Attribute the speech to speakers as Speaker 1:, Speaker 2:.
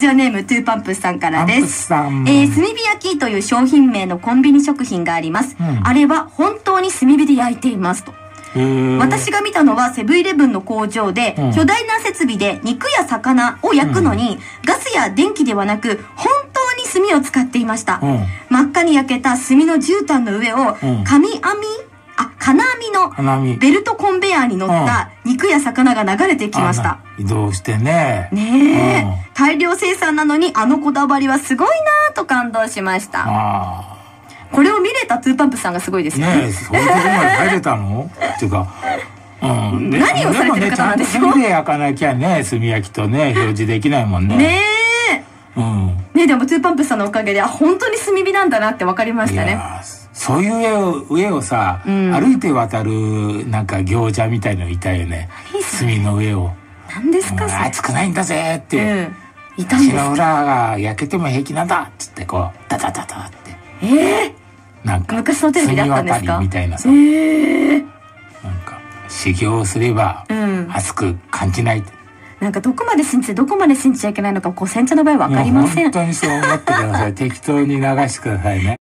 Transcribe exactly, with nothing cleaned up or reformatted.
Speaker 1: ラジオネームトゥーパンプスさんからです。
Speaker 2: パンプスさん、
Speaker 1: えー、炭火焼きという商品名のコンビニ食品があります、うん、あれは本当に炭火で焼いていますと。私が見たのはセブンイレブンの工場で、うん、巨大な設備で肉や魚を焼くのに、うん、ガスや電気ではなく本当に炭を使っていました、うん、真っ赤に焼けた炭の絨毯の上を、うん、紙網あ金網のベルトコンベヤーに乗った肉や魚が流れてきました、
Speaker 2: うん、移動してね
Speaker 1: ねえ、うん、大量生産なのにあのこだわりはすごいなぁと感動しました。あこれを見れたトゥーパンプさんがすごいですよね。
Speaker 2: ねえ、そういうとこまで入れたのっていうか、うん、
Speaker 1: 何をされてる方なんでしょう。
Speaker 2: でもね、ちゃんと炭で焼かなきゃね、炭焼きとね、表示できないもんね。
Speaker 1: ねえ。うん。ねえ、でもトゥーパンプさんのおかげで、あ、本当に炭火なんだなって分かりましたね。いや
Speaker 2: そういう上を、上をさ、うん、歩いて渡る、なんか行者みたいのいたよね。炭の上を。
Speaker 1: 何ですか、
Speaker 2: うん、熱くないんだぜって。うん。
Speaker 1: いたんですか。
Speaker 2: 足の裏が焼けても平気なんだっつって、こう、ダダダダって。
Speaker 1: ええー
Speaker 2: なんか
Speaker 1: 昔のテレビだったんですか
Speaker 2: みたいなさ、
Speaker 1: えー、
Speaker 2: なんか修行すれば熱く感じない、うん、
Speaker 1: なんかどこまで信じてどこまで信じちゃいけないのかこう煎茶の場合は分かりません。
Speaker 2: 本当にそう思ってください。適当に流してくださいね。